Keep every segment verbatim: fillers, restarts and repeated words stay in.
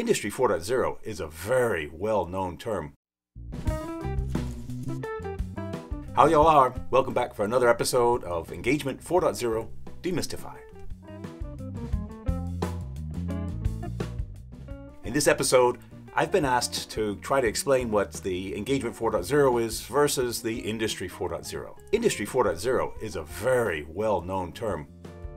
Industry four point oh is a very well-known term. How y'all are? Welcome back for another episode of Engagement four point oh Demystified. In this episode, I've been asked to try to explain what the Engagement four point oh is versus the Industry four point oh. Industry four point oh is a very well-known term.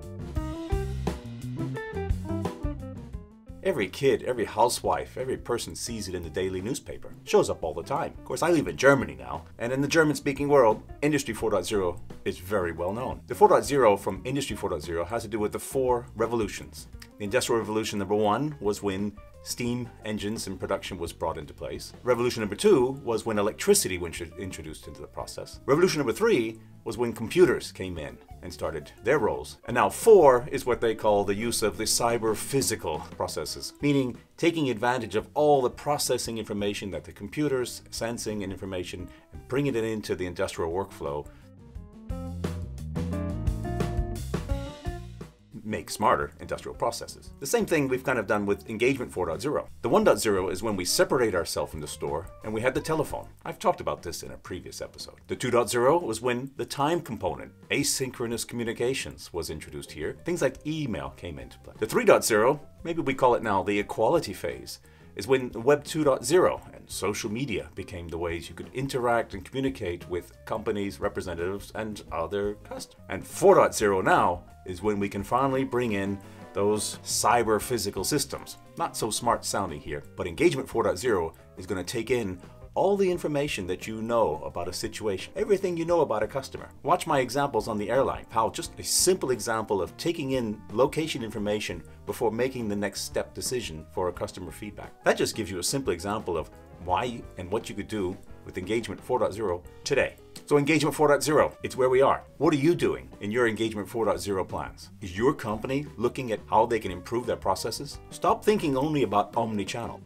Every kid, every housewife, every person sees it in the daily newspaper. It shows up all the time. Of course, I live in Germany now, and in the German-speaking world, Industry four point oh is very well known. The four point oh from Industry four point oh has to do with the four revolutions. The Industrial Revolution number one was when steam engines and production was brought into place. Revolution number two was when electricity was introduced into the process. Revolution number three was when computers came in and started their roles. And now four is what they call the use of the cyber-physical processes, meaning taking advantage of all the processing information that the computers, sensing and information, and bringing it into the industrial workflow, make smarter industrial processes. The same thing we've kind of done with Engagement four point oh. The one point oh is when we separate ourselves from the store and we had the telephone. I've talked about this in a previous episode. The two point oh was when the time component, asynchronous communications, was introduced here. Things like email came into play. The three point oh, maybe we call it now the equality phase, is when Web two point oh and social media became the ways you could interact and communicate with companies, representatives, and other customers. And four point oh now is when we can finally bring in those cyber-physical systems. Not so smart sounding here, but Engagement four point oh is going to take in all the information that you know about a situation, everything you know about a customer. Watch my examples on the airline, how just a simple example of taking in location information before making the next step decision for a customer feedback. That just gives you a simple example of why and what you could do with Engagement four point oh today. So Engagement four point oh, it's where we are. What are you doing in your Engagement four point oh plans? Is your company looking at how they can improve their processes? Stop thinking only about omni-channel.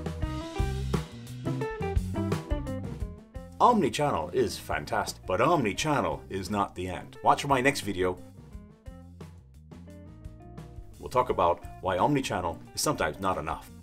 Omni-channel is fantastic, but omni-channel is not the end. Watch for my next video. We'll talk about why omni-channel is sometimes not enough.